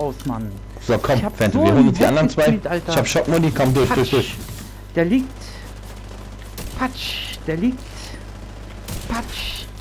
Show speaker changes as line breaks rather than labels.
aus, Mann.
So, komm,
Ich hab
Fente,
so
wir holen uns die
einen
anderen zwei.
Headgespielt, Alter.
Ich hab Schockmodi, komm durch, durch.
Der liegt. Patsch, der liegt. Patsch.